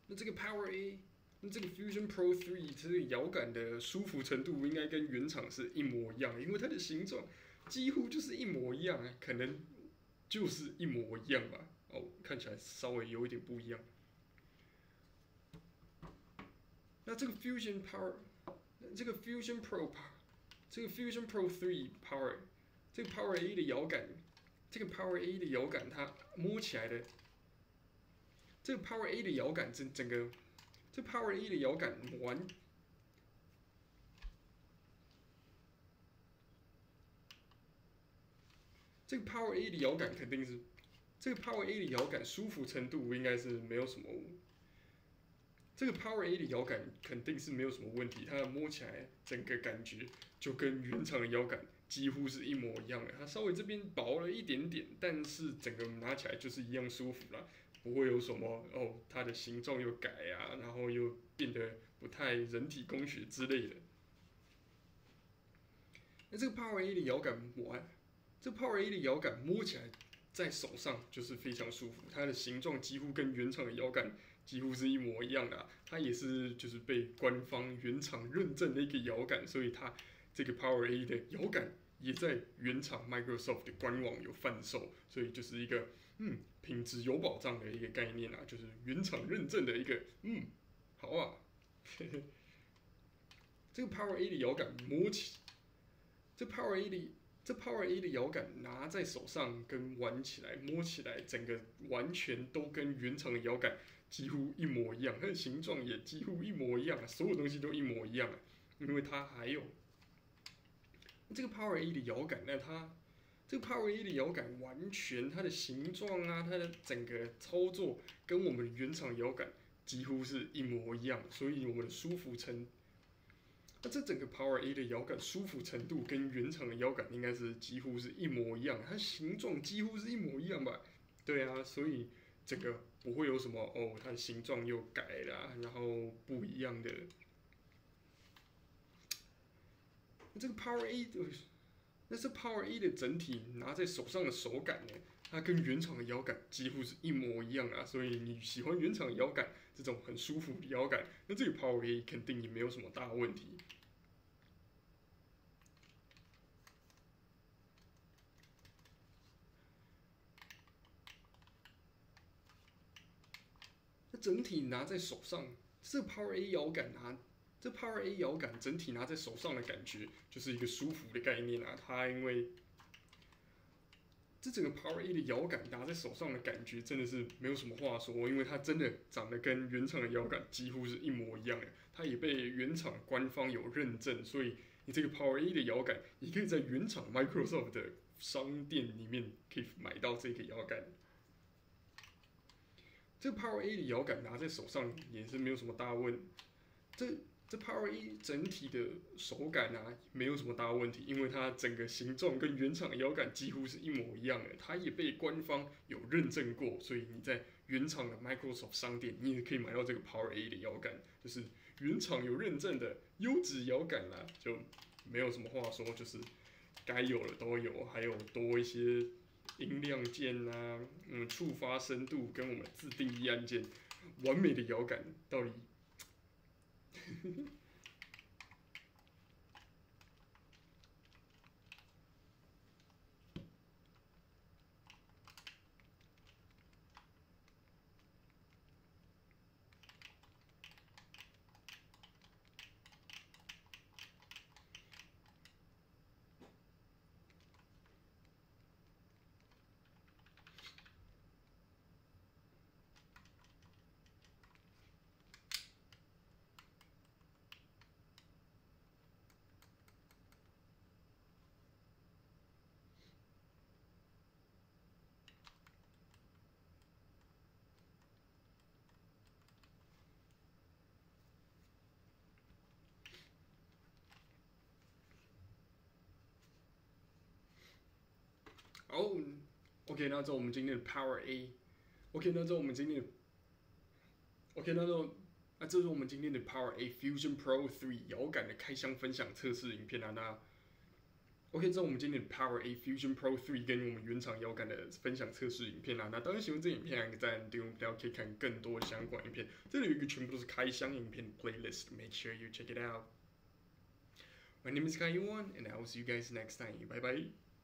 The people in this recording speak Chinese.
那这个 Power A，那这个 Fusion Pro 3这个摇杆的舒服程度应该跟原厂是一模一样的，因为它的形状几乎就是一模一样啊，可能就是一模一样吧。哦，看起来稍微有一点不一样。那这个 Fusion Power，这个 Fusion Pro， 这个 Fusion Pro 3 Power， 这个 Power A 的摇杆，这个 Power A 的摇杆它摸起来的，这个 Power A 的摇杆整个，这 Power A 的摇杆这个 Power A 的摇杆肯定是，这个 Power A 的摇杆舒服程度应该是没有什么，这个 Power A 的摇杆肯定是没有什么问题，它摸起来整个感觉就跟原厂的摇杆几乎是一模一样的，它稍微这边薄了一点点，但是整个拿起来就是一样舒服啦，不会有什么哦它的形状又改啊，然后又变得不太人体工学之类的。那这个 Power A 的摇杆这 Power A 的摇杆摸起来在手上就是非常舒服，它的形状几乎跟原厂的摇杆几乎是一模一样的、啊，它也是就是被官方原厂认证的一个摇杆，所以它这个 Power A 的摇杆也在原厂 Microsoft 的官网有贩售，所以就是一个品质有保障的一个概念啊，就是原厂认证的一个好啊，这个 Power A 的摇杆摸起，这 Power A 的摇杆拿在手上跟玩起来、摸起来，整个完全都跟原厂的摇杆几乎一模一样，它的形状也几乎一模一样，所有东西都一模一样。因为它还有这个 Power A 的摇杆，那它这个 Power A 的摇杆完全它的形状啊，它的整个操作跟我们原厂摇杆几乎是一模一样，所以我们的舒服程那这整个 Power A 的摇杆舒服程度跟原厂的摇杆应该是几乎是一模一样，它形状几乎是一模一样吧？对啊，所以这个不会有什么哦，它的形状又改了，然后不一样的。这个 Power A 的，那是 Power A 的整体拿在手上的手感呢，它跟原厂的摇杆几乎是一模一样啊，所以你喜欢原厂的摇杆这种很舒服的摇杆，那这个 Power A 肯定也没有什么大问题。它整体拿在手上，这 Power A 摇杆这 Power A 摇杆整体拿在手上的感觉，就是一个舒服的概念啊。它因为这整个 Power A 的摇杆拿在手上的感觉，真的是没有什么话说，因为它真的长得跟原厂的摇杆几乎是一模一样的。它也被原厂官方有认证，所以你这个 Power A 的摇杆，你可以在原厂 Microsoft 的商店里面可以买到这个摇杆。这个 Power A 的摇杆拿在手上也是没有什么大问，这 Power A 整体的手感啊没有什么大问题，因为它整个形状跟原厂的摇杆几乎是一模一样的，它也被官方有认证过，所以你在原厂的 Microsoft 商店你也可以买到这个 Power A 的摇杆，就是原厂有认证的优质摇杆啦，就没有什么话说，就是该有的都有，还有多一些音量键啊，触发深度跟我们自定义按键，完美的摇杆到底哦，OK，那这我们今天的 Power A，OK，那这我们今天的 OK，这是我们今天的 Power A Fusion Pro 3摇杆的开箱分享测试影片啊。那 OK，这是我们今天的 Power A Fusion Pro 3跟我们原厂摇杆的分享测试影片啦。那当然喜欢这影片，按个赞，订阅频道可以看更多相关影片。这里有一个全部都是开箱影片 playlist，make sure you check it out. My name is Kai Yuan, and I will see you guys next time. Bye bye.